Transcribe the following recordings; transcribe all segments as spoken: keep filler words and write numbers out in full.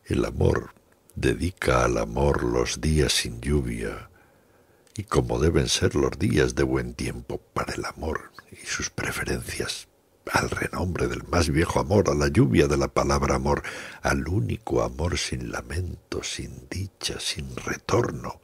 El amor dedica al amor los días sin lluvia, y como deben ser los días de buen tiempo para el amor y sus preferencias, al renombre del más viejo amor, a la lluvia de la palabra amor, al único amor sin lamento, sin dicha, sin retorno,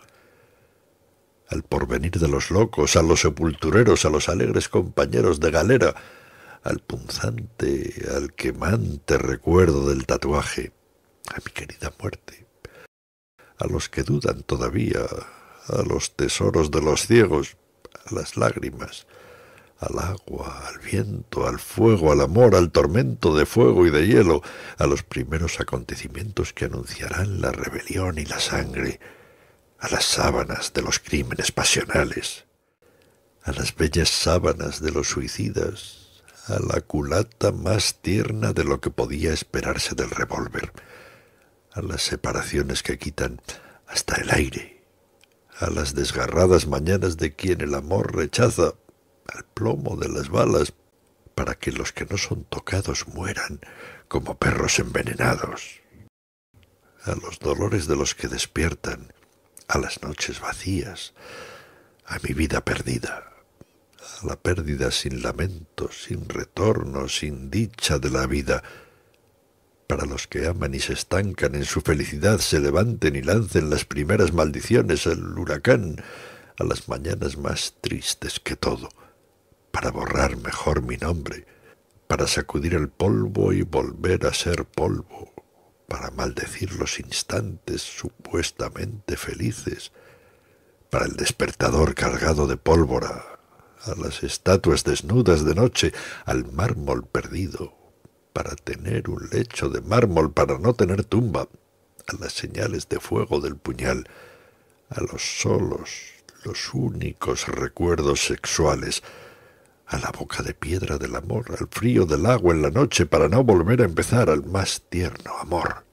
al porvenir de los locos, a los sepultureros, a los alegres compañeros de galera, al punzante, al quemante recuerdo del tatuaje, a mi querida muerte, a los que dudan todavía, a los tesoros de los ciegos, a las lágrimas, al agua, al viento, al fuego, al amor, al tormento de fuego y de hielo, a los primeros acontecimientos que anunciarán la rebelión y la sangre, a las sábanas de los crímenes pasionales, a las bellas sábanas de los suicidas, a la culata más tierna de lo que podía esperarse del revólver, a las separaciones que quitan hasta el aire, a las desgarradas mañanas de quien el amor rechaza, al plomo de las balas, para que los que no son tocados mueran como perros envenenados, a los dolores de los que despiertan, a las noches vacías, a mi vida perdida, a la pérdida sin lamento, sin retorno, sin dicha de la vida, para los que aman y se estancan en su felicidad, se levanten y lancen las primeras maldiciones al huracán, a las mañanas más tristes que todo, para borrar mejor mi nombre, para sacudir el polvo y volver a ser polvo, para maldecir los instantes supuestamente felices, para el despertador cargado de pólvora, a las estatuas desnudas de noche, al mármol perdido, para tener un lecho de mármol, para no tener tumba, a las señales de fuego del puñal, a los solos, los únicos recuerdos sexuales, a la boca de piedra del amor, al frío del agua en la noche, para no volver a empezar al más tierno amor.